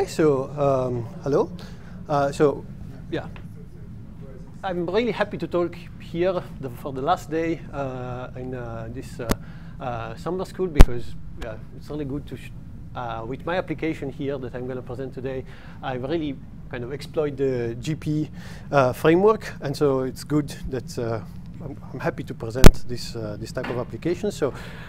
Okay, so hello. Yeah, I'm really happy to talk here for the last day in this summer school because it's really good to, with my application here that I'm going to present today, I really kind of exploit the GP framework, and so it's good that I'm happy to present this type of application. So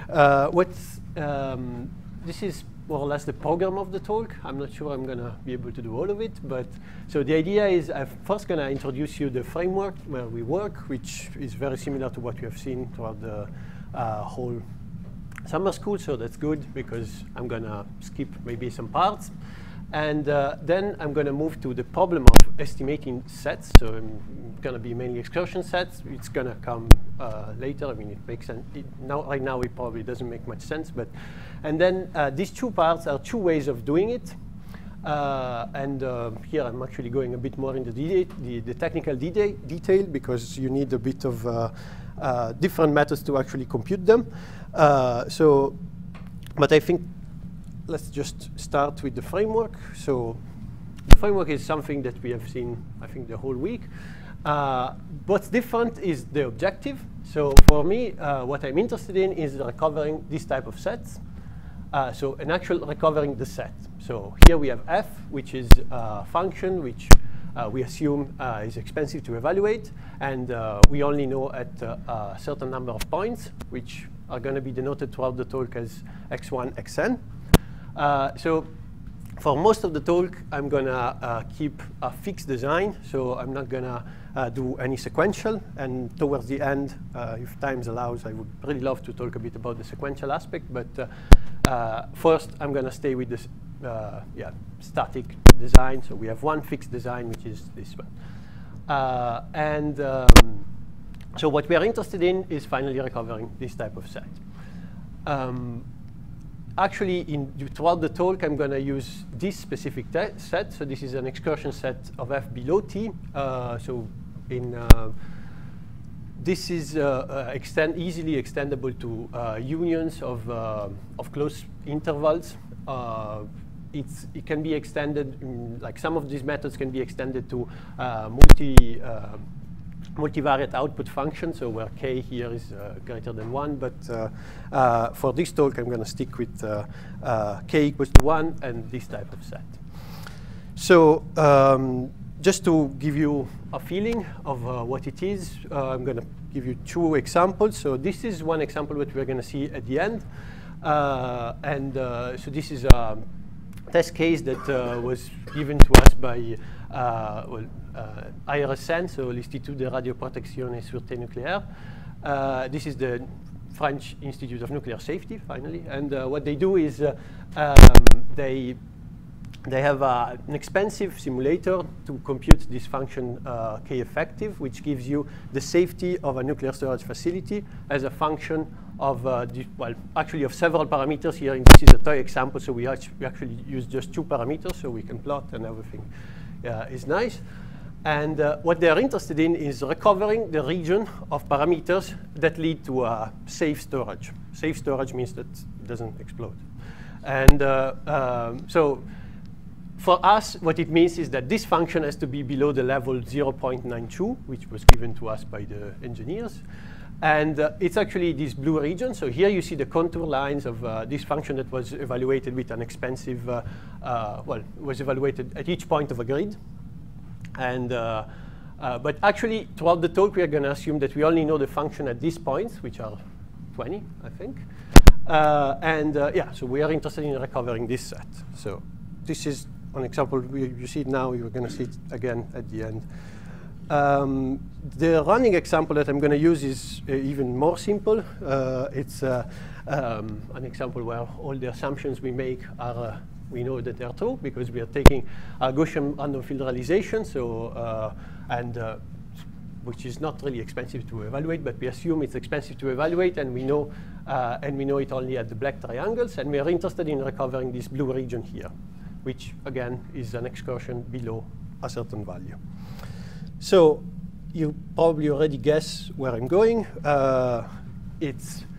this is more or less the program of the talk. I'm not sure I'm going to be able to do all of it, but so the idea is I'm first going to introduce you the framework where we work, which is very similar to what you have seen throughout the whole summer school, so that's good because I'm going to skip maybe some parts. And then I'm going to move to the problem of estimating sets. So I'm going to be mainly excursion sets. It's going to come later. I mean, it makes sense. Right now, it probably doesn't make much sense. And then these two parts are two ways of doing it. Here I'm actually going a bit more into the technical detail because you need a bit of different methods to actually compute them. But I think let's just start with the framework. So the framework is something that we have seen, I think, the whole week. What's different is the objective. So for me, what I'm interested in is recovering this type of sets. So an actual recovering the set. So here we have f, which is a function which we assume is expensive to evaluate. And we only know at a certain number of points, which are going to be denoted throughout the talk as x1, xn. So for most of the talk, I'm going to keep a fixed design. So I'm not going to do any sequential. And towards the end, if time allows, I would really love to talk a bit about the sequential aspect. But first, I'm going to stay with this static design. So we have one fixed design, which is this one. So what we are interested in is finally recovering this type of set. Actually, throughout the talk, I'm going to use this specific set. So this is an excursion set of f below t. This is easily extendable to unions of close intervals. It can be extended, like some of these methods can be extended to multivariate output function, so where k here is greater than 1. But for this talk, I'm going to stick with k equals to 1 and this type of set. So just to give you a feeling of what it is, I'm going to give you two examples. So this is one example that we're going to see at the end. So this is a test case that was given to us by IRSN, so l'Institut de Radioprotection et Sûreté Nucléaire. This is the French Institute of Nuclear Safety, finally. And what they do is they have an expensive simulator to compute this function K effective, which gives you the safety of a nuclear storage facility as a function of, actually of several parameters here. And this is a toy example, so we actually use just 2 parameters, so we can plot and everything is nice. And what they're interested in is recovering the region of parameters that lead to safe storage. Safe storage means that it doesn't explode. And so for us, what it means is that this function has to be below the level 0.92, which was given to us by the engineers. And it's actually this blue region. So here you see the contour lines of this function that was evaluated with an expensive, was evaluated at each point of a grid. And but actually, throughout the talk, we are going to assume that we only know the function at these points, which are 20, I think. So we are interested in recovering this set. So this is an example. You see it now. You're going to see it again at the end. The running example that I'm going to use is even more simple. It's an example where all the assumptions we make are we know that they're true because we are taking a Gaussian random field realization, so which is not really expensive to evaluate, but we assume it's expensive to evaluate, and we know it only at the black triangles, and we are interested in recovering this blue region here, which again is an excursion below a certain value. So you probably already guess where I'm going.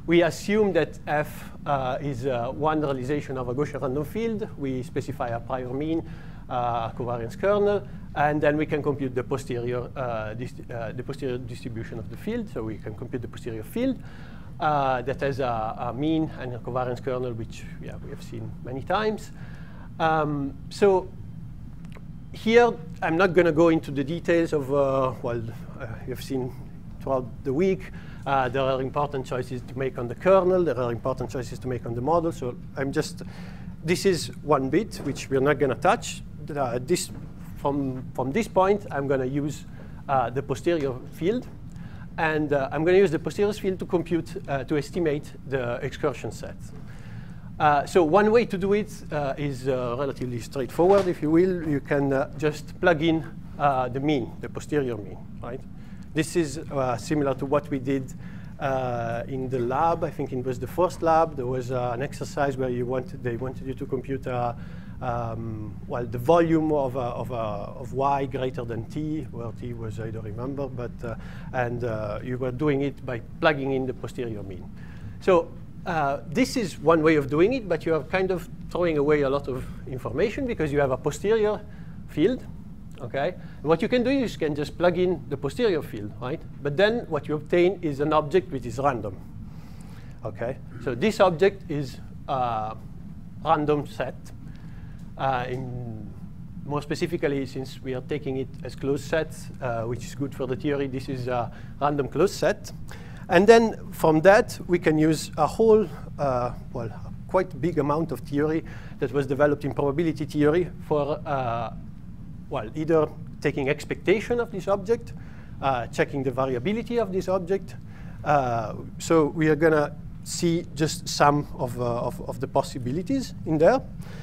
we assume that F is one realization of a Gaussian random field. We specify a prior mean, covariance kernel, and then we can compute the posterior distribution of the field. So we can compute the posterior field that has a mean and a covariance kernel, which we have seen many times. So here, I'm not going to go into the details of, you've seen throughout the week. There are important choices to make on the kernel. There are important choices to make on the model. So this is one bit, which we're not going to touch. From this point, I'm going to use the posterior field. And I'm going to use the posterior field to compute, to estimate the excursion set. So one way to do it is relatively straightforward, if you will. You can just plug in the mean, the posterior mean, right? This is similar to what we did in the lab. I think it was the first lab. There was an exercise where they wanted you to compute the volume of y greater than t, where t was, I don't remember, but and you were doing it by plugging in the posterior mean. So this is one way of doing it, but you are kind of throwing away a lot of information because you have a posterior field. Okay, and what you can do is you can just plug in the posterior field, right? But then what you obtain is an object which is random. Okay, so this object is a random set. More specifically, since we are taking it as closed sets, which is good for the theory, this is a random closed set. And then from that, we can use a whole, quite big amount of theory that was developed in probability theory for either taking expectation of this object, checking the variability of this object. So we are going to see just some of the possibilities in there.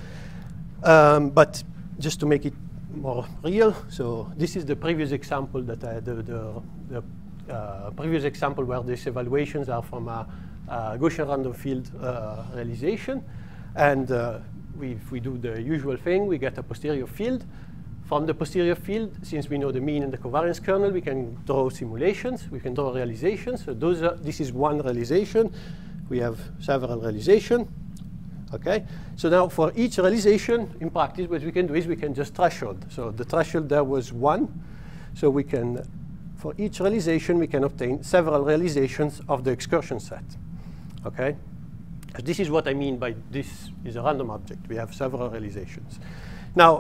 But just to make it more real, so this is the previous example that the previous example where these evaluations are from a Gaussian random field realization. And if we do the usual thing, we get a posterior field. From the posterior field, since we know the mean and the covariance kernel, we can draw simulations. We can draw realizations. So this is one realization. We have several realizations. Okay. So now for each realization, in practice, what we can do is we can just threshold. So the threshold there was 1. So we can, for each realization, we can obtain several realizations of the excursion set. Okay. This is what I mean by this is a random object. We have several realizations. Now,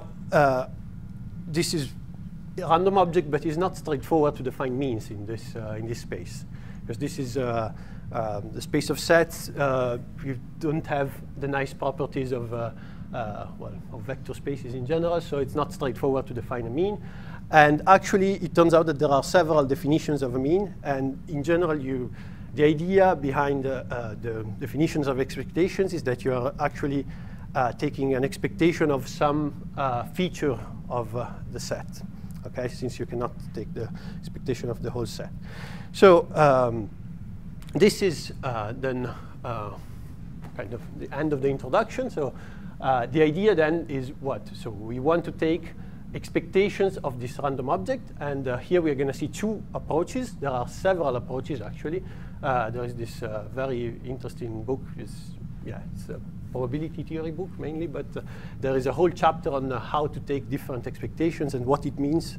this is a random object, but it's not straightforward to define means in this space, because this is the space of sets. You don't have the nice properties of vector spaces in general, so it's not straightforward to define a mean. And actually, it turns out that there are several definitions of a mean, and in general, the idea behind the definitions of expectations is that you are actually taking an expectation of some feature of the set, okay, since you cannot take the expectation of the whole set. So this is then kind of the end of the introduction. So the idea then is what? So we want to take expectations of this random object, and here we are going to see two approaches. There are several approaches, actually. There is this very interesting book. It's a probability theory book mainly, but there is a whole chapter on how to take different expectations and what it means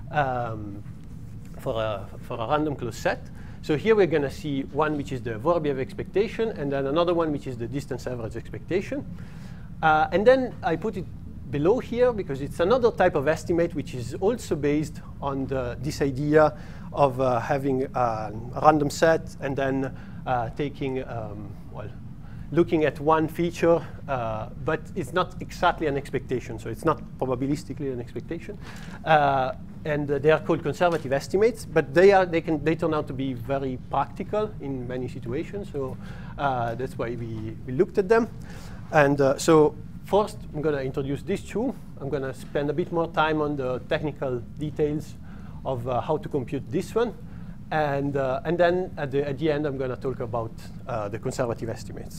for a random closed set. So here we're going to see one which is the Vorobiev expectation, and then another one which is the distance average expectation. And then I put it below here because it's another type of estimate which is also based on this idea of having a random set and then taking, looking at one feature, but it's not exactly an expectation, so it's not probabilistically an expectation. And they are called conservative estimates, but they turn out to be very practical in many situations. So that's why we looked at them. And so first, I'm going to introduce these two. I'm going to spend a bit more time on the technical details of how to compute this one. And then at the end, I'm going to talk about the conservative estimates.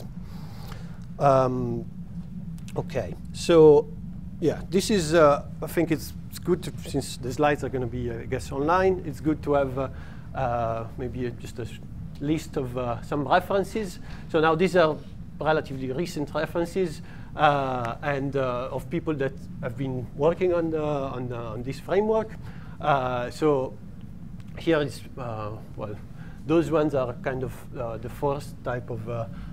OK, so yeah, this is, I think it's good to, since the slides are going to be, I guess, online, it's good to have maybe just a list of some references. So now these are relatively recent references and of people that have been working on this framework. So here is, well, those ones are kind of the first type of,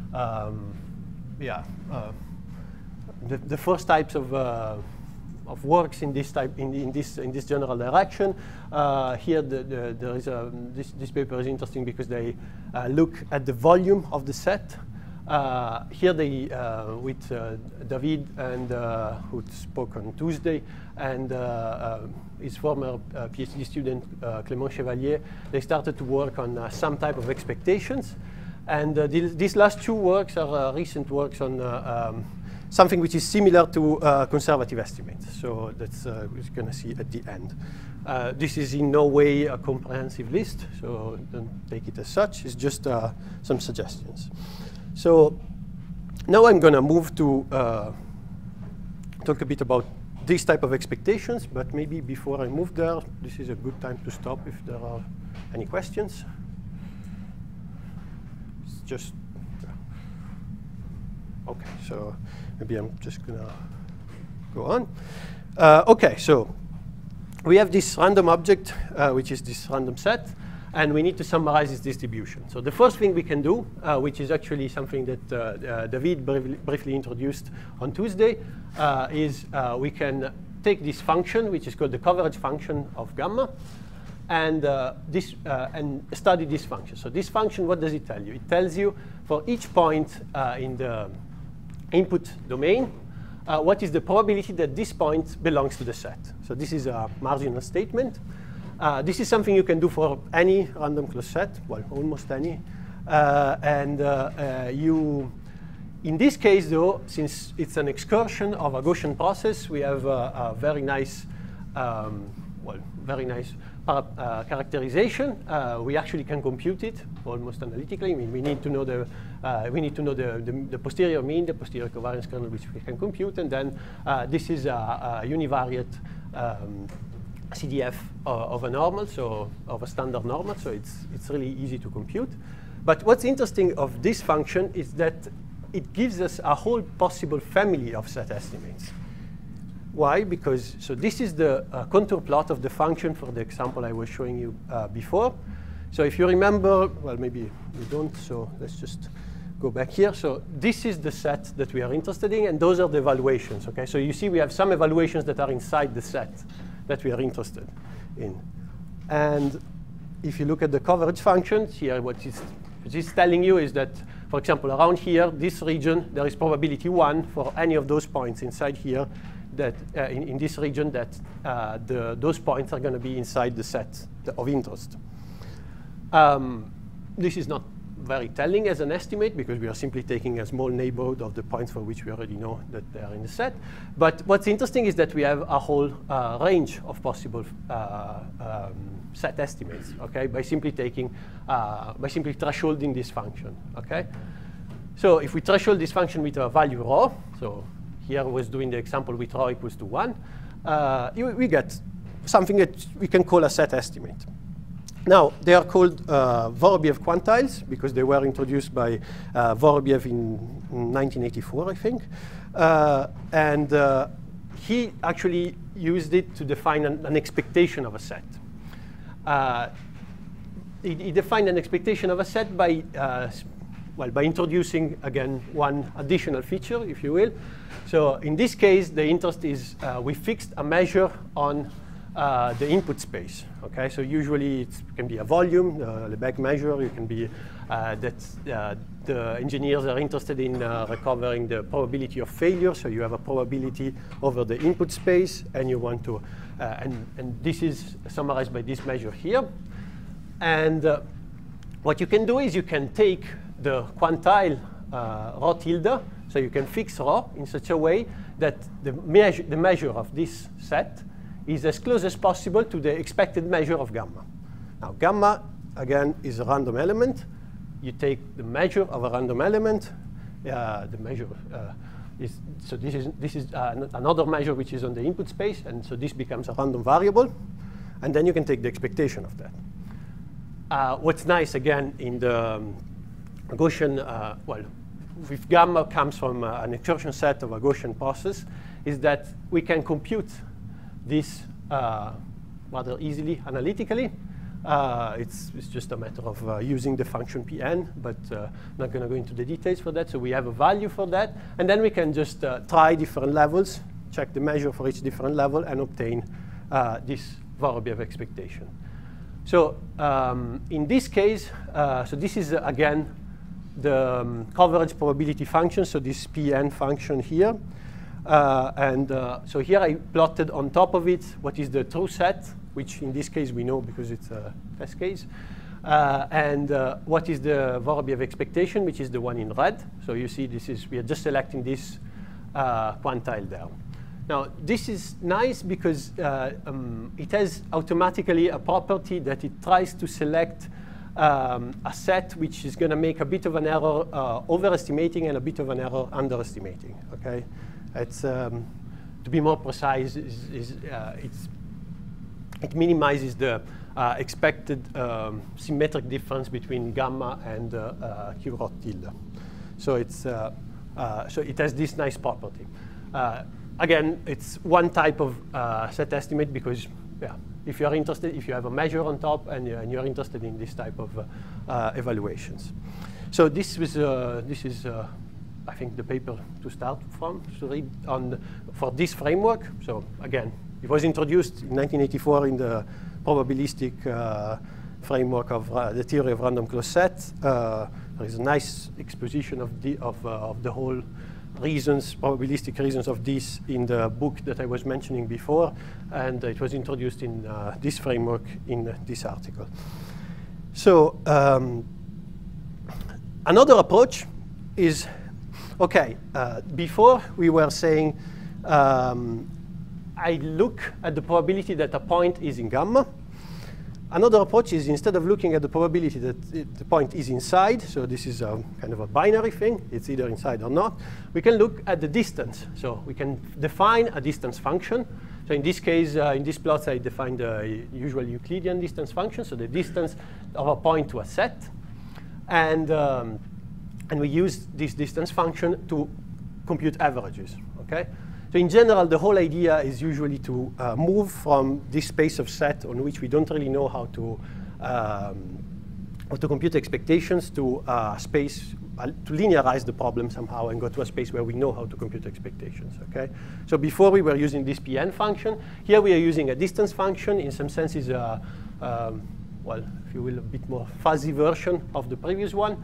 the first types of works in this type in this general direction. Here, there is this paper is interesting because they look at the volume of the set. Here they with David and who spoke on Tuesday and his former PhD student Clément Chevalier, they started to work on some type of expectations. And these last two works are recent works on something which is similar to conservative estimates. So that's we're going to see at the end. This is in no way a comprehensive list, so don't take it as such. It's just some suggestions. So now I'm going to move to talk a bit about this type of expectations, but maybe before I move there, this is a good time to stop if there are any questions. It's just, okay, so maybe I'm just going to go on. Okay, so we have this random object, which is this random set. And we need to summarize its distribution. So the first thing we can do, which is actually something that David briefly introduced on Tuesday, is we can take this function, which is called the coverage function of gamma, and and study this function. So this function, what does it tell you? It tells you for each point in the input domain, what is the probability that this point belongs to the set. So this is a marginal statement. This is something you can do for any random closed set, well, almost any. In this case, though, since it's an excursion of a Gaussian process, we have a very nice, characterization. We actually can compute it almost analytically. I mean, we need to know the posterior mean, the posterior covariance kernel, which we can compute, and then this is a univariate CDF of a normal, so of a standard normal, so it's really easy to compute. But what's interesting of this function is that it gives us a whole possible family of set estimates. Why? Because, so this is the contour plot of the function for the example I was showing you before. So if you remember, well, maybe you don't, so let's just go back here. So this is the set that we are interested in, and those are the evaluations, okay? So you see we have some evaluations that are inside the set that we are interested in. And if you look at the coverage functions here, what it's telling you is that, for example, around here, this region, there is probability 1 for any of those points inside here that in this region that those points are going to be inside the set of interest. This is not very telling as an estimate because we are simply taking a small neighborhood of the points for which we already know that they are in the set. But what's interesting is that we have a whole range of possible set estimates, okay, by simply thresholding this function, okay? So if we threshold this function with a value rho, so here I was doing the example with rho equals to 1, we get something that we can call a set estimate. Now, they are called Vorobiev quantiles because they were introduced by Vorobiev in 1984, I think. He actually used it to define an expectation of a set. He defined an expectation of a set by, by introducing, again, one additional feature, if you will. So in this case, the interest is we fixed a measure on the input space. Okay, so usually it can be a volume, the Lebesgue measure. It can be that the engineers are interested in recovering the probability of failure. So you have a probability over the input space, and you want to, and this is summarized by this measure here. And what you can do is you can take the quantile rho tilde, so you can fix rho in such a way that the measure of this set is as close as possible to the expected measure of gamma. Now, gamma, again, is a random element. You take the measure of a random element. The measure is, so this is another measure which is on the input space, and so this becomes a random variable. And then you can take the expectation of that. what's nice, again, in the Gaussian, well, with gamma comes from an excursion set of a Gaussian process, is that we can compute this rather easily analytically. It's just a matter of using the function Pn, but not going to go into the details for that. So we have a value for that. And then we can just try different levels, check the measure for each different level, and obtain this Vorobiev expectation. So in this case, so this is, again, the coverage probability function, so this Pn function here. So here I plotted on top of it what is the true set, which in this case we know because it's a test case. What is the Vorobiev expectation, which is the one in red. So you see we are just selecting this quantile there. Now, this is nice because it has automatically a property that it tries to select a set which is going to make a bit of an error overestimating and a bit of an error underestimating. Okay, it's to be more precise, it minimizes the expected symmetric difference between gamma and Q rho tilde. So so it has this nice property. Again, it's one type of set estimate because, yeah, if you are interested, if you have a measure on top and you're interested in this type of evaluations. So this is, I think, the paper to start from, to read for this framework. So again, it was introduced in 1984 in the probabilistic framework of the theory of random closed set. There is a nice exposition of the whole reasons, probabilistic reasons of this in the book that I was mentioning before, and it was introduced in this framework in this article. So another approach is, okay, before we were saying I look at the probability that a point is in gamma. Another approach is, instead of looking at the probability that the point is inside, so this is a kind of a binary thing, it's either inside or not, we can look at the distance. So we can define a distance function. So in this case, in this plot, I defined the usual Euclidean distance function, so the distance of a point to a set. And we use this distance function to compute averages. Okay? So in general, the whole idea is usually to move from this space of set on which we don't really know how to compute expectations to space, to linearize the problem somehow and go to a space where we know how to compute expectations. Okay? So before we were using this Pn function. Here we are using a distance function. In some sense is well, if you will, a bit more fuzzy version of the previous one.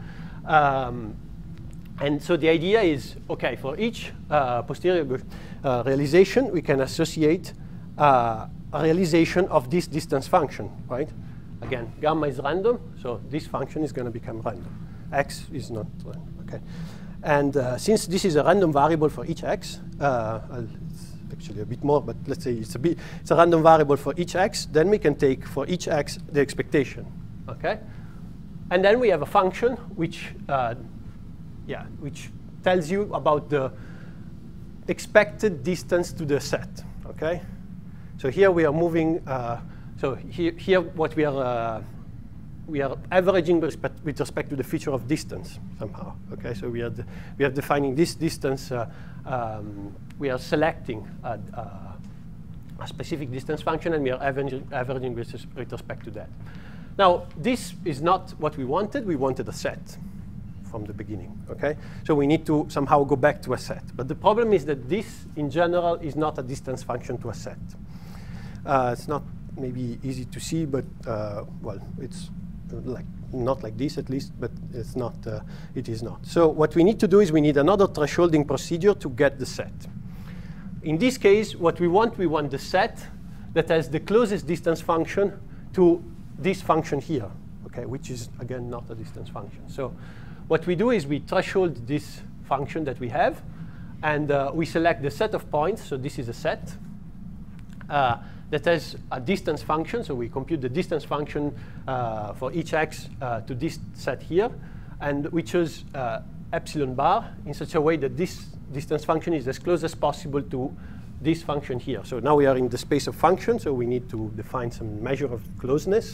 And so the idea is, okay, for each posterior realization, we can associate a realization of this distance function, right? Again, gamma is random, so this function is going to become random. X is not random, okay? And since this is a random variable for each x, it's actually a bit more, but let's say it's a random variable for each x, then we can take for each x the expectation, okay? And then we have a function which which tells you about the expected distance to the set, okay? So here we are moving, so here what we are averaging with respect to the feature of distance somehow, okay? So we are defining this distance, we are selecting a specific distance function and we are averaging with respect to that. Now, this is not what we wanted a set from the beginning, okay? So we need to somehow go back to a set. But the problem is that this, in general, is not a distance function to a set. It's not maybe easy to see, but, well, it's not like this at least, but it's not, it is not. So what we need to do is we need another thresholding procedure to get the set. In this case, what we want the set that has the closest distance function to this function here, okay, which is, again, not a distance function. So what we do is we threshold this function that we have, and we select the set of points. So this is a set that has a distance function. So we compute the distance function for each x to this set here. And we choose epsilon bar in such a way that this distance function is as close as possible to this function here. So now we are in the space of functions, so we need to define some measure of closeness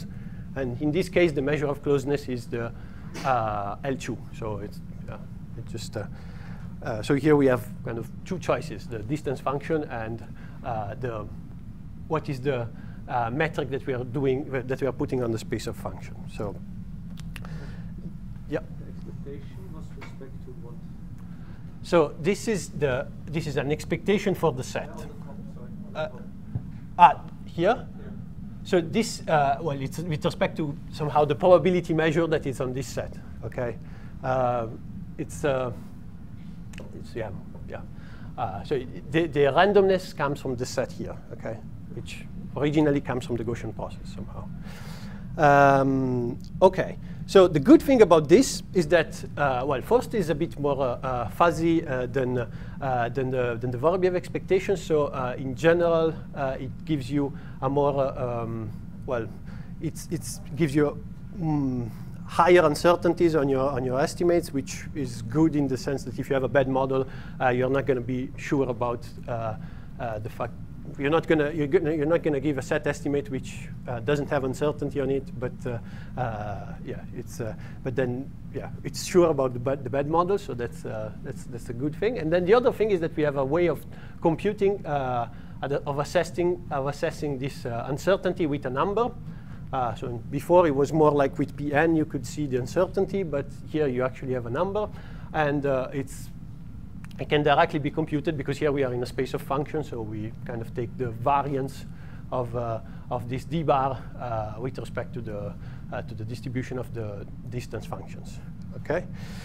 And in this case, the measure of closeness is the L2. So it's just so here we have kind of two choices: the distance function and what is the metric that we are doing that we are putting on the space of function. So yeah. The expectation was respect to what? So this is an expectation for the set. Here. Yeah. So this well, it's with respect to somehow the probability measure that is on this set. Okay. It's yeah. So the randomness comes from the set here. Okay, which originally comes from the Gaussian process somehow. Okay. So the good thing about this is that, well, first is a bit more fuzzy than the Vorobiev expectation. So in general, it gives you a more, well, it gives you higher uncertainties on your estimates, which is good in the sense that if you have a bad model, you're not going to be sure about the fact. You're not gonna give a set estimate which doesn't have uncertainty on it, but yeah, but then yeah, it's sure about the bad model, so that's a good thing. And then the other thing is that we have a way of computing of assessing this uncertainty with a number. So before it was more like with Pn you could see the uncertainty, but here you actually have a number, and it can directly be computed because here we are in a space of functions, so we kind of take the variance of this d bar with respect to the distribution of the distance functions. Okay,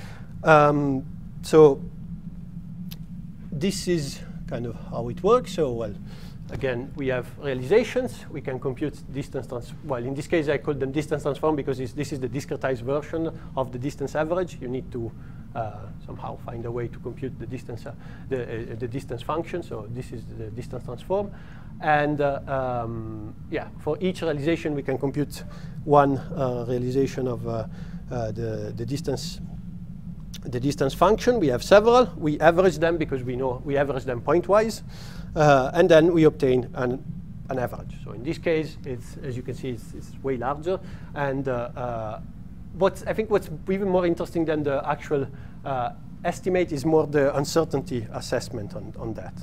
so this is kind of how it works. So well, again, we have realizations. We can compute distance well, in this case, I call them distance transform because this is the discretized version of the distance average. You need to somehow find a way to compute the distance, the distance function. So this is the distance transform, and yeah, for each realization we can compute one realization of the distance function. We have several. We average them because we know we average them pointwise, and then we obtain an average. So in this case, it's, as you can see, it's way larger, and I think what's even more interesting than the actual estimate is more the uncertainty assessment on that.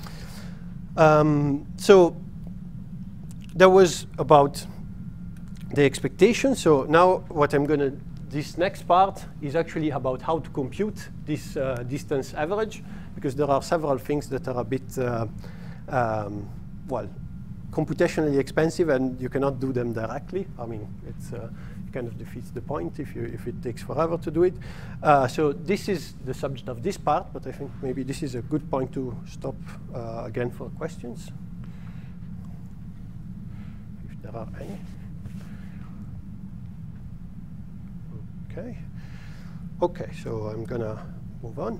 So that was about the expectation. So now what I'm going to, this next part is actually about how to compute this distance average, because there are several things that are a bit, well, computationally expensive, and you cannot do them directly. I mean, it's kind of defeats the point if it takes forever to do it. So this is the subject of this part, but I think maybe this is a good point to stop again for questions, if there are any. Okay. Okay, so I'm gonna move on.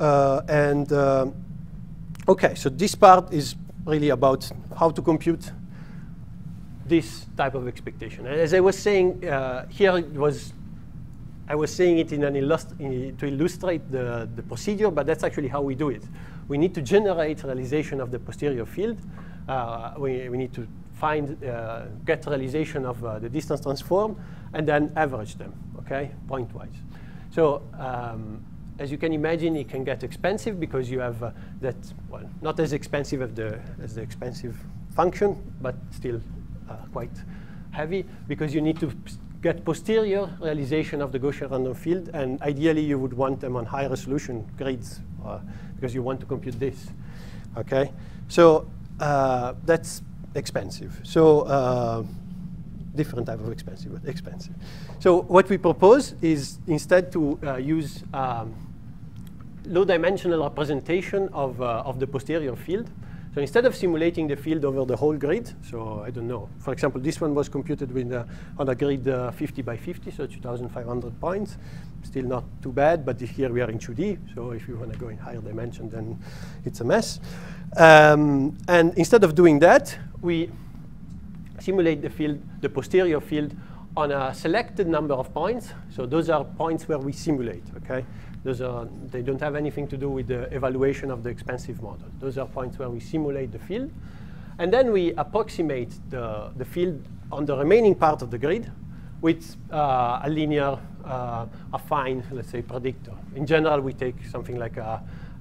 Okay, so this part is really about how to compute this type of expectation. As I was saying, here it was, I was saying it to illustrate the procedure, but that's actually how we do it. We need to generate realization of the posterior field. We need to find, get realization of the distance transform, and then average them, okay, pointwise. So as you can imagine, it can get expensive because you have that, well, not as expensive as the expensive function, but still quite heavy, because you need to get posterior realization of the Gaussian random field, and ideally you would want them on high resolution grids because you want to compute this. Okay, so that's expensive. So different type of expensive, but expensive. So what we propose is instead to use low-dimensional representation of the posterior field. So instead of simulating the field over the whole grid, so I don't know, for example, this one was computed with on a grid 50 by 50, so 2,500 points. Still not too bad, but here we are in 2D, so if you want to go in higher dimension, then it's a mess. And instead of doing that, we simulate the field, the posterior field, on a selected number of points. So those are points where we simulate, okay? They don't have anything to do with the evaluation of the expensive model. Those are points where we simulate the field. And then we approximate the field on the remaining part of the grid with a linear affine, let's say, predictor. In general, we take something like a,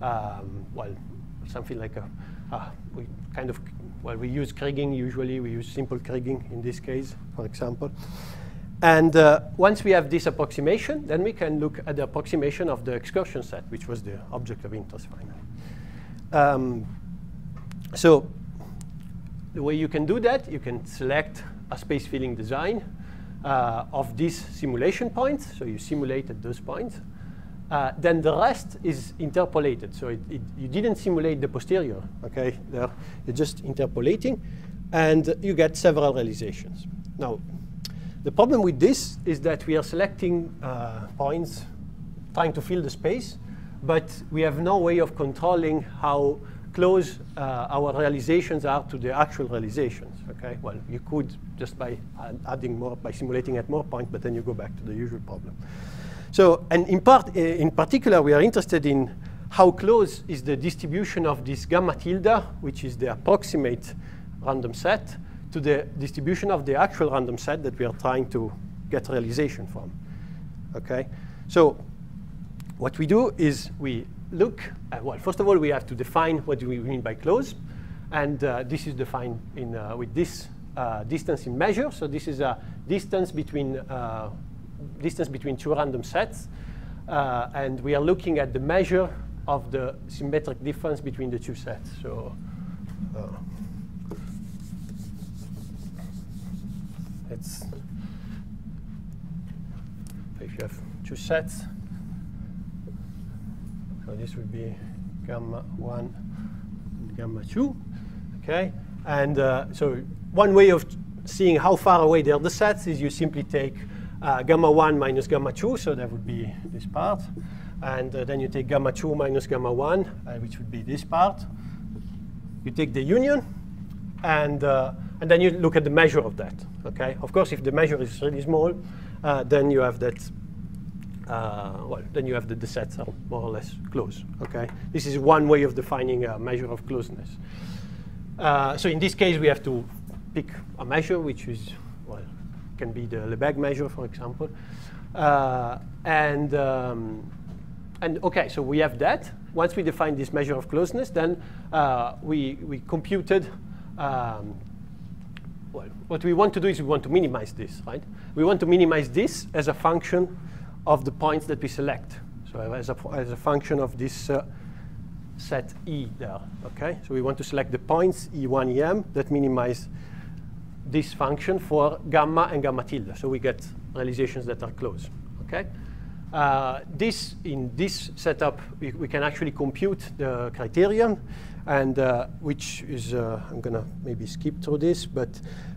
we use Kriging usually. We use simple Kriging in this case, for example. And once we have this approximation, then we can look at the approximation of the excursion set, which was the object of interest finally. So the way you can do that, you can select a space filling design of these simulation points. So you simulated those points. Then the rest is interpolated. So you didn't simulate the posterior, okay? There, you're just interpolating, and you get several realizations. Now, the problem with this is that we are selecting points, trying to fill the space, but we have no way of controlling how close our realizations are to the actual realizations, okay? Well, you could just by adding more, by simulating at more points, but then you go back to the usual problem. So, and in particular, we are interested in how close is the distribution of this gamma tilde, which is the approximate random set, to the distribution of the actual random set that we are trying to get realization from, okay? So what we do is we look at, well, first of all, we have to define what do we mean by close. And this is defined with this distance in measure. So this is a distance between two random sets. And we are looking at the measure of the symmetric difference between the two sets. So if you have two sets, so this would be gamma 1 and gamma 2, okay? And so one way of seeing how far away they are the sets is you simply take gamma 1 minus gamma 2, so that would be this part. And then you take gamma 2 minus gamma 1, which would be this part. You take the union, and then you look at the measure of that, okay? Of course, if the measure is really small, then you have that, then you have the sets are more or less close, okay? This is one way of defining a measure of closeness. So in this case, we have to pick a measure, which is, well, can be the Lebesgue measure, for example. And OK, so we have that. Once we define this measure of closeness, then we computed, well, what we want to do is we want to minimize this, right? We want to minimize this as a function of the points that we select. So as a function of this set E there, okay? So we want to select the points E1, EM that minimize this function for gamma and gamma tilde. So we get realizations that are close, okay? In this setup, we can actually compute the criterion, and which is, I'm going to maybe skip through this, but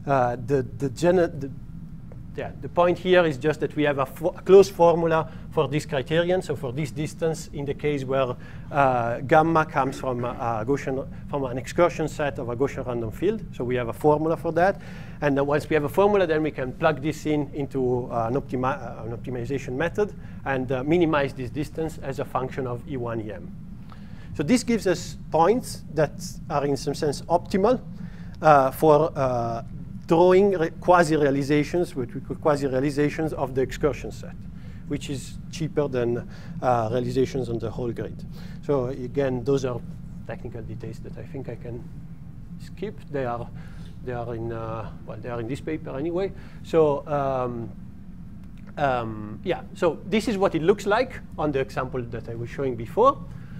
the point here is just that we have a closed formula for this criterion. So for this distance, in the case where gamma comes from an excursion set of a Gaussian random field, so we have a formula for that. And once we have a formula, then we can plug this into an optimization method and minimize this distance as a function of E1, EM. So this gives us points that are in some sense optimal for drawing quasi-realizations, which we call quasi-realizations of the excursion set, which is cheaper than realizations on the whole grid. So again, those are technical details that I think I can skip. They are in well, they are in this paper anyway. So yeah, so this is what it looks like on the example that I was showing before.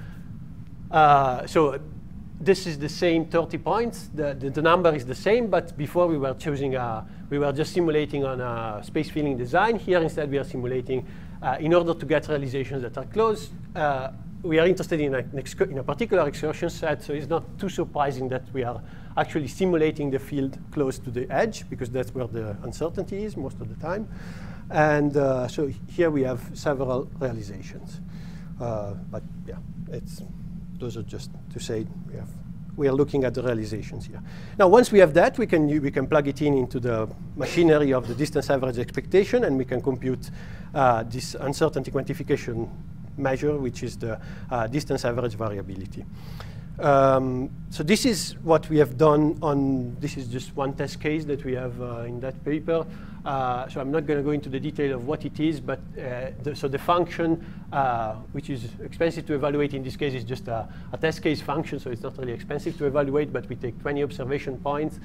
So this is the same 30 points. The number is the same, but before we were choosing we were just simulating on a space filling design. Here instead we are simulating in order to get realizations that are close. We are interested in a particular excursion set, so it's not too surprising that we are actually simulating the field close to the edge, because that's where the uncertainty is most of the time. And so here we have several realizations. But yeah, those are just to say we are looking at the realizations here. Now, once we have that, we can plug it into the machinery of the distance average expectation, and we can compute this uncertainty quantification measure, which is the distance average variability. So this is what we have done on, this is just one test case that we have in that paper. So I'm not going to go into the detail of what it is, but so the function, which is expensive to evaluate in this case, is just a test case function, so it's not really expensive to evaluate, but we take 20 observation points.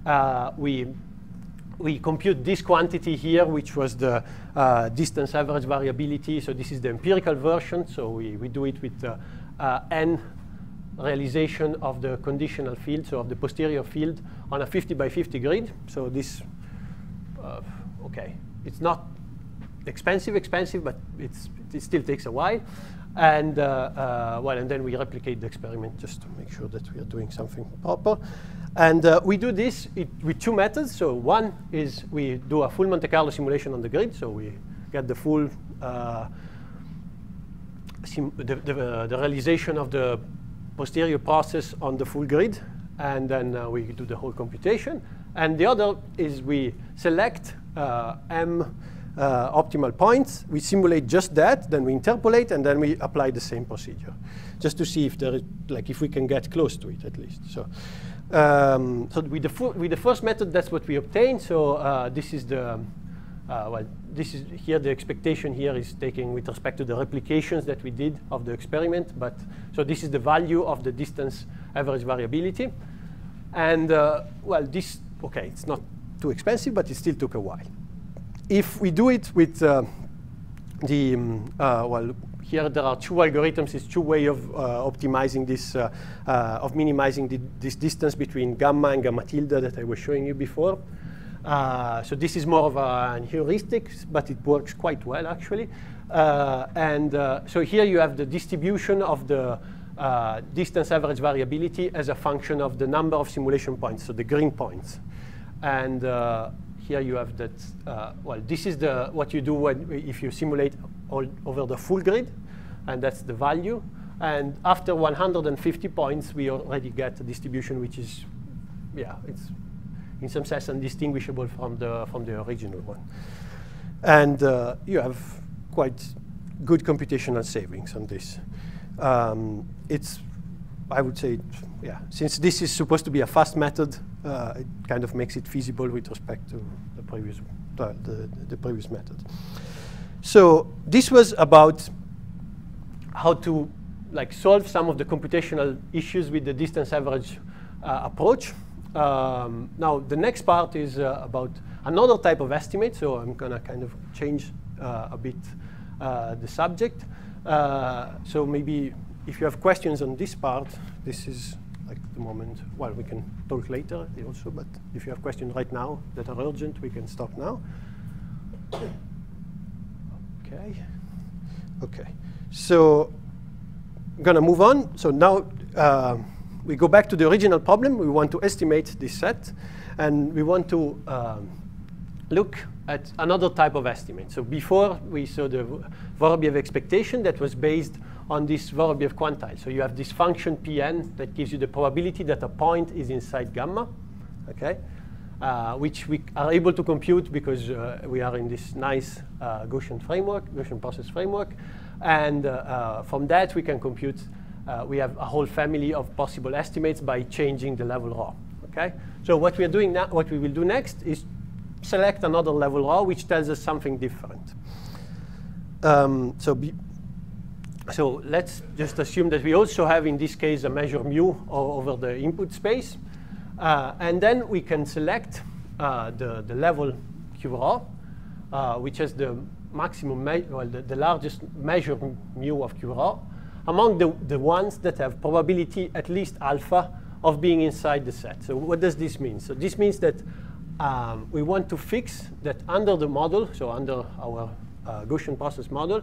We compute this quantity here, which was the distance average variability. So this is the empirical version. So we do it with n realization of the conditional field, so of the posterior field on a 50 by 50 grid. So this, okay, it's not expensive, but it still takes a while. And well, and then we replicate the experiment just to make sure that we are doing something proper. And we do this with two methods. So one is we do a full Monte Carlo simulation on the grid. So we get the full the realization of the posterior process on the full grid, and then we do the whole computation. And the other is we select m optimal points. We simulate just that, then we interpolate, and then we apply the same procedure, just to see if there is, like, if we can get close to it at least. So, so with the first method, that's what we obtain. So this is the well, this is here. The expectation here is taking with respect to the replications that we did of the experiment. But so this is the value of the distance average variability, and well, this, okay, it's not too expensive, but it still took a while. If we do it with well, here there are two algorithms. It's two ways of optimizing this, of minimizing this distance between gamma and gamma tilde that I was showing you before. So this is more of a heuristic, but it works quite well, actually. So here you have the distribution of the distance average variability as a function of the number of simulation points, so the green points. And here you have that, well, this is what you do if you simulate all over the full grid, and that's the value. And after 150 points, we already get a distribution which is, yeah, it's in some sense undistinguishable from the original one. And you have quite good computational savings on this. It's, I would say, yeah, since this is supposed to be a fast method, it kind of makes it feasible with respect to the previous method. So this was about how to, like, solve some of the computational issues with the distance average approach. Now, the next part is about another type of estimate. So I'm going to kind of change a bit the subject. So maybe if you have questions on this part, this is like the moment. Well, we can talk later also, but if you have questions right now that are urgent, we can stop now. Okay. Okay. So I'm going to move on. So now we go back to the original problem. We want to estimate this set, and we want to look at another type of estimate. So before, we saw the Vorobiev expectation that was based on this Vorobiev quantile. So you have this function Pn that gives you the probability that a point is inside gamma, okay, which we are able to compute because we are in this nice Gaussian framework, Gaussian process framework. And from that, we can compute, we have a whole family of possible estimates by changing the level rho, okay? So what we are doing now, what we will do next is select another level rho, which tells us something different. So let's just assume that we also have, in this case, a measure mu over the input space. And then we can select the level Q rho, which has the maximum, the largest measure mu of Q rho, among the ones that have probability at least alpha of being inside the set. So what does this mean? So this means that we want to fix that under the model, so under our Gaussian process model,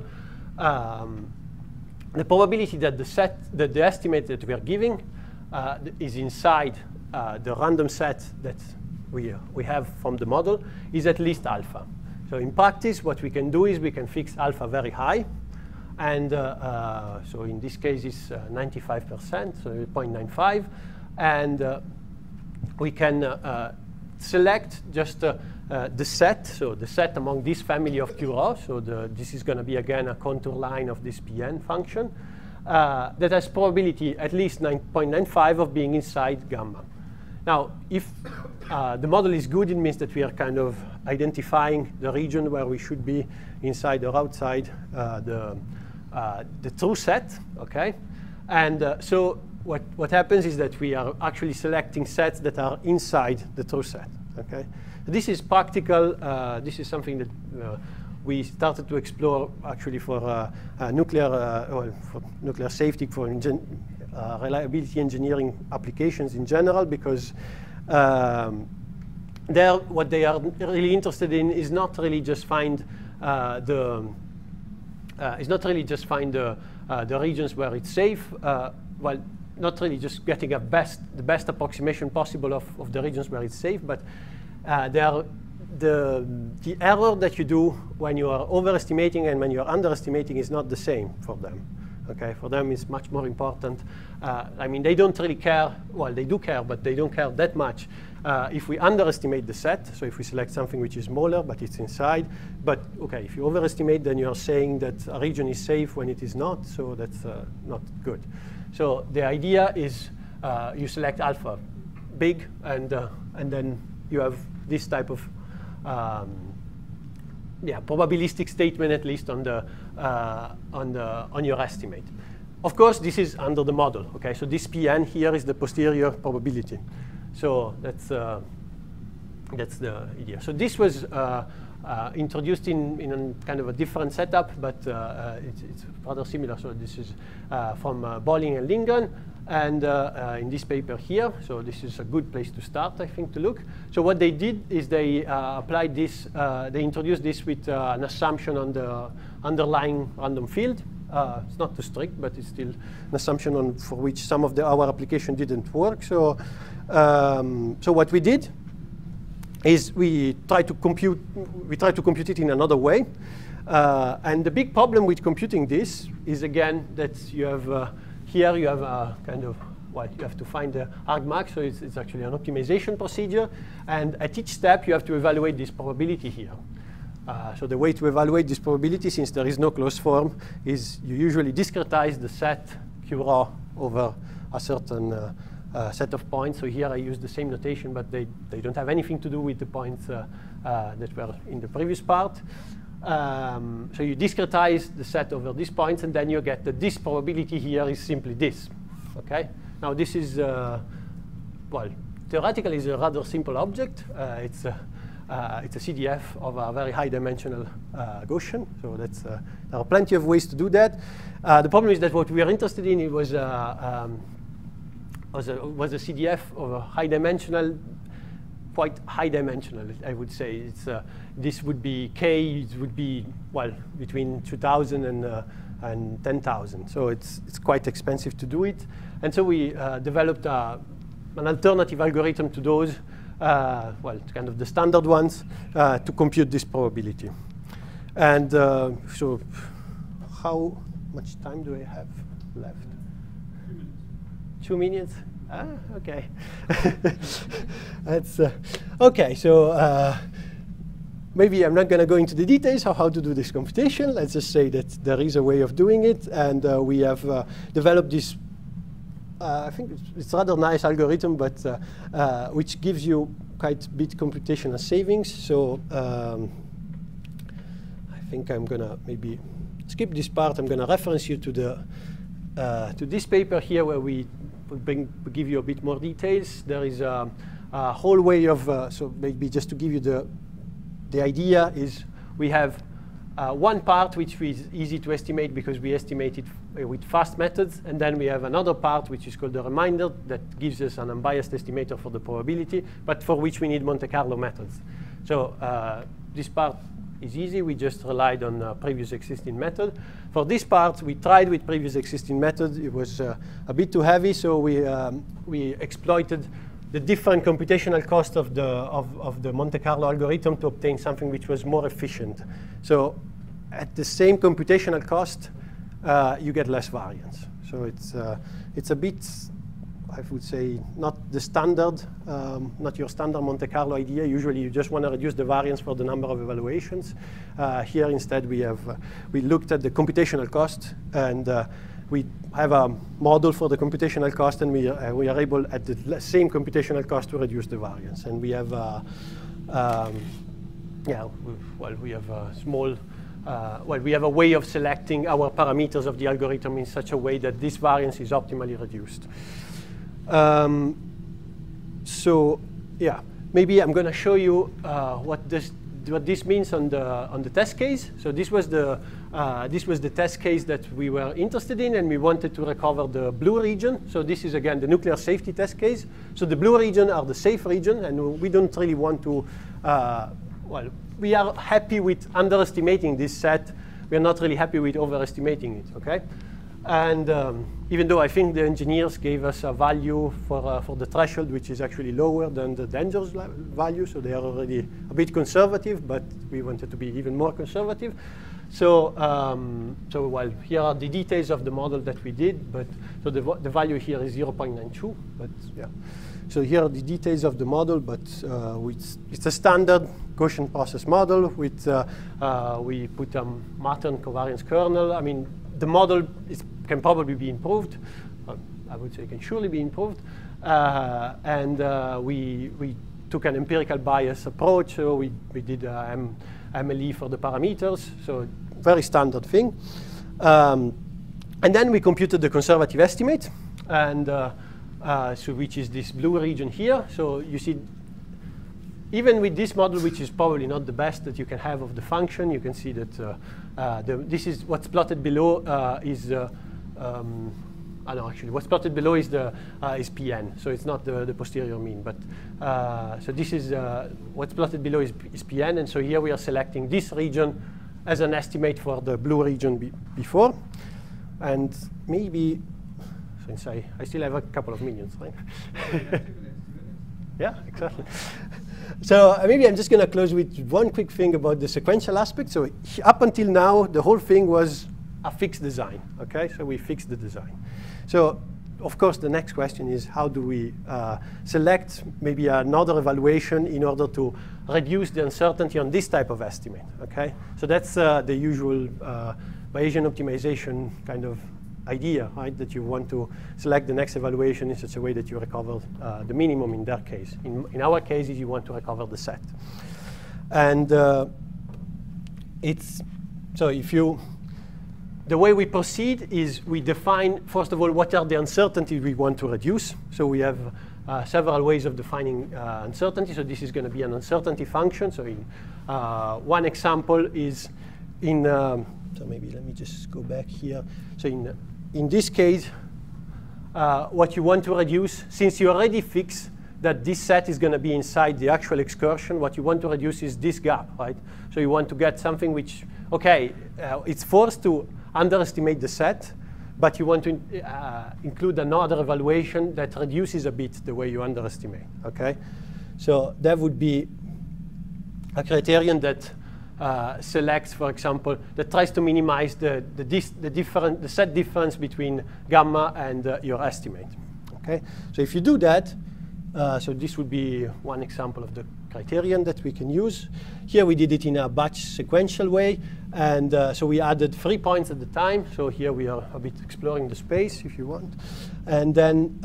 the probability that the estimate that we are giving is inside the random set that we have from the model is at least alpha. So in practice, what we can do is we can fix alpha very high. And so in this case, it's 95%, so 0.95. And we can select just the set, so the set among this family of Q rho. So this is going to be, again, a contour line of this Pn function. that has probability at least 9.95 of being inside gamma. Now, if the model is good, it means that we are kind of identifying the region where we should be inside or outside the true set, okay? And so what happens is that we are actually selecting sets that are inside the true set, okay? This is practical. This is something that we started to explore actually for nuclear safety, for reliability engineering applications in general, because what they are really interested in is not really just find the regions where it's safe. Well, not really just getting the best approximation possible of the regions where it's safe, but the error that you do when you are overestimating and when you are underestimating is not the same for them. Okay, for them it's much more important. I mean, they don't really care. Well, they do care, but they don't care that much if we underestimate the set. So if we select something which is smaller, but it's inside. But okay, if you overestimate, then you are saying that a region is safe when it is not. So that's not good. So the idea is you select alpha big, and then you have this type of probabilistic statement, at least on your estimate. Of course, this is under the model. Okay, so this Pn here is the posterior probability. So that's the idea. So this was introduced in a kind of a different setup, but it's rather similar. So this is from Bolling and Lingen, and in this paper here. So this is a good place to start, I think, to look. So what they did is they applied this, they introduced this with an assumption on the underlying random field. It's not too strict, but it's still an assumption for which some of our application didn't work. So, so what we did is we try to compute it in another way. And the big problem with computing this is, again, that you have here you have a kind of, well, you have to find the argmax, so it's actually an optimization procedure. And at each step, you have to evaluate this probability here. So the way to evaluate this probability, since there is no closed form, is you usually discretize the set Q raw over a certain set of points. So here I use the same notation, but they don't have anything to do with the points that were in the previous part. So you discretize the set over these points, and then you get that this probability here is simply this. Okay. Now this is, well, theoretically is a rather simple object. It's a CDF of a very high-dimensional Gaussian. So that's there are plenty of ways to do that. The problem is that what we are interested in was a CDF of a high-dimensional, quite high-dimensional, I would say. It's this would be K. It would be, well, between 2,000 and 10,000. So it's quite expensive to do it. And so we developed an alternative algorithm to those. Well, kind of the standard ones to compute this probability. And so how much time do I have left? 2 minutes. 2 minutes? Ah, OK. That's OK. So maybe I'm not going to go into the details of how to do this computation. Let's just say that there is a way of doing it. And we have developed this I think it's a rather nice algorithm, but which gives you quite a bit computational savings. So I think I'm going to maybe skip this part. I'm going to reference you to this paper here, where we give you a bit more details. There is a whole way of, so maybe just to give you the idea is we have one part which is easy to estimate because we estimate it with fast methods, and then we have another part which is called the remainder that gives us an unbiased estimator for the probability, but for which we need Monte Carlo methods. So this part is easy. We just relied on previous existing method. For this part, we tried with previous existing method. It was a bit too heavy, so we exploited the different computational cost of the Monte Carlo algorithm to obtain something which was more efficient. So at the same computational cost, you get less variance. So it's a bit, I would say, not the standard, not your standard Monte Carlo idea. Usually you just want to reduce the variance for the number of evaluations. Here instead we looked at the computational cost, and we have a model for the computational cost, and we are able at the same computational cost to reduce the variance. And we have, we have a small, we have a way of selecting our parameters of the algorithm in such a way that this variance is optimally reduced. So yeah, maybe I'm going to show you what this means on the test case. So this was the test case that we were interested in, and we wanted to recover the blue region. So this is again the nuclear safety test case. So the blue region are the safe region, and we don't really want to. We are happy with underestimating this set. We are not really happy with overestimating it. Okay, and even though I think the engineers gave us a value for the threshold which is actually lower than the dangerous value, so they are already a bit conservative, but we wanted to be even more conservative. So, here are the details of the model that we did, but so the value here is 0.92, but yeah. So here are the details of the model, but it's a standard Gaussian process model with, we put a Martin covariance kernel. I mean, the model can probably be improved. I would say it can surely be improved. And we took an empirical bias approach, so we did MLE for the parameters, so very standard thing. And then we computed the conservative estimate, and so which is this blue region here. So you see, even with this model, which is probably not the best that you can have of the function, you can see that this is what's plotted below actually what's plotted below is PN, so it's not the posterior mean. But so this is what's plotted below is PN, and so here we are selecting this region as an estimate for the blue region before, and maybe. Since I still have a couple of minutes, right? Yeah, exactly. So maybe I'm just going to close with one quick thing about the sequential aspect. So up until now, the whole thing was a fixed design. Okay, so we fixed the design. So of course, the next question is how do we select maybe another evaluation in order to reduce the uncertainty on this type of estimate? Okay, so that's the usual Bayesian optimization kind of idea, right? That you want to select the next evaluation in such a way that you recover the minimum in their case. In our cases, you want to recover the set. And the way we proceed is we define, first of all, what are the uncertainties we want to reduce. So we have several ways of defining uncertainty. So this is going to be an uncertainty function. So in one example is in, so maybe let me just go back here. So in this case, what you want to reduce, since you already fix that this set is going to be inside the actual excursion, what you want to reduce is this gap, right? So you want to get something which, okay, it's forced to underestimate the set, but you want to include another evaluation that reduces a bit the way you underestimate, okay? So that would be a criterion that selects, for example, that tries to minimize the set difference between gamma and your estimate. Okay, so if you do that, so this would be one example of the criterion that we can use. Here we did it in a batch sequential way, and so we added 3 points at the time. So here we are a bit exploring the space, if you want, and then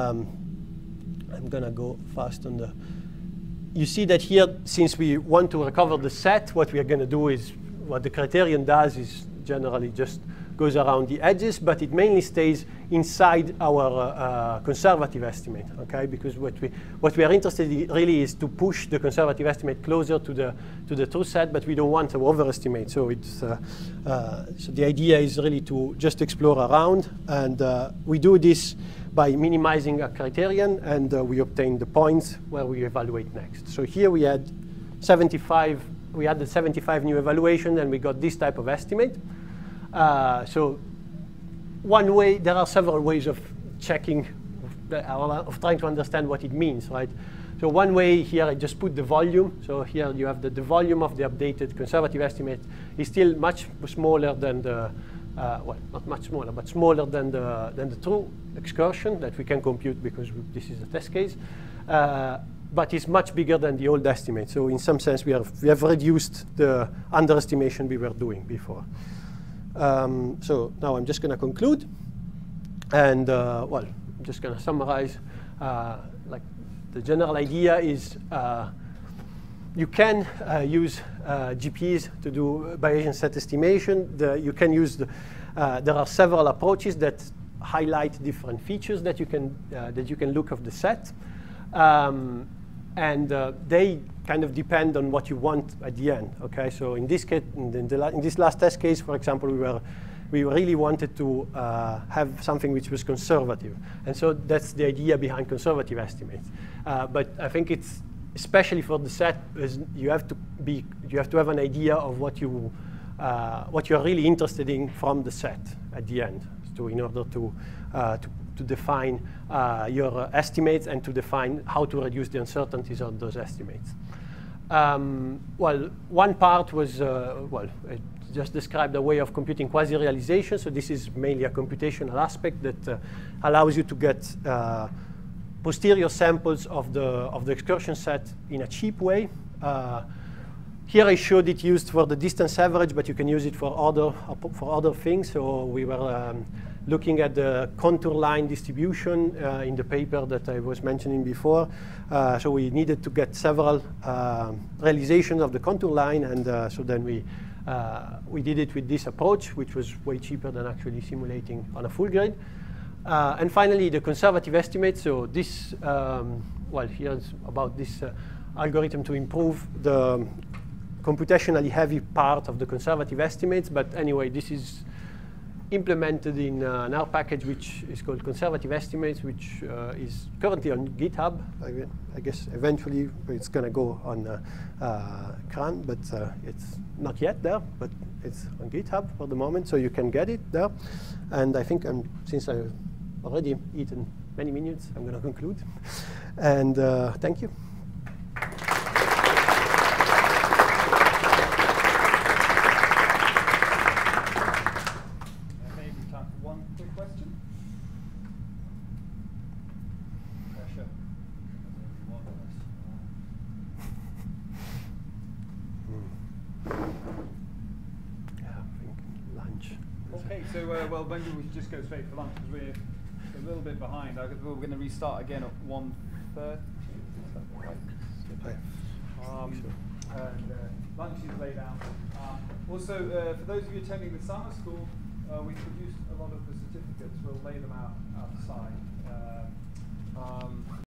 I'm gonna go fast on the. You see that here, since we want to recover the set, what we are going to do is, what the criterion does is generally just goes around the edges, but it mainly stays inside our conservative estimate, okay? Because what we are interested in really is to push the conservative estimate closer to the true set, but we don't want to overestimate. So it's so the idea is really to just explore around, and we do this by minimizing a criterion, and we obtain the points where we evaluate next. So here we had 75. We added 75 new evaluations, and we got this type of estimate. So one way, there are several ways of checking, of trying to understand what it means, right? So one way here, I just put the volume. So here you have the volume of the updated conservative estimate is still much smaller than the, well, not much smaller, but smaller than the true excursion that we can compute because this is a test case. But it's much bigger than the old estimate. So in some sense, we have reduced the underestimation we were doing before. So now I'm just going to conclude. And well, I'm just going to summarize. Like the general idea is you can use GPs to do Bayesian set estimation. You can use there are several approaches that highlight different features that you can look of the set, and they kind of depend on what you want at the end. Okay, so in this case, in this last test case, for example, we really wanted to have something which was conservative, and so that's the idea behind conservative estimates. But I think it's especially for the set, is you have to have an idea of what you are really interested in from the set at the end, in order to define your estimates and to define how to reduce the uncertainties of those estimates. Well, one part was, it just described a way of computing quasi-realization. So this is mainly a computational aspect that allows you to get posterior samples of the excursion set in a cheap way. Here I showed it used for the distance average, but you can use it for other things. So we were looking at the contour line distribution in the paper that I was mentioning before. So we needed to get several realizations of the contour line, and so then we did it with this approach, which was way cheaper than actually simulating on a full grid. And finally, the conservative estimate. So this, well, here's about this algorithm to improve the computationally heavy part of the conservative estimates. But anyway, this is implemented in an R package which is called Conservative Estimates, which is currently on GitHub. I guess eventually it's going to go on CRAN, but it's not yet there, but it's on GitHub for the moment, so you can get it there. And I think since I've already eaten many minutes, I'm going to conclude. And thank you. Well, maybe we should just go straight for lunch because we're a little bit behind. We're going to restart again at 1:30. And lunch is laid out. Also, for those of you attending the summer school, we produced a lot of the certificates. We'll lay them out outside.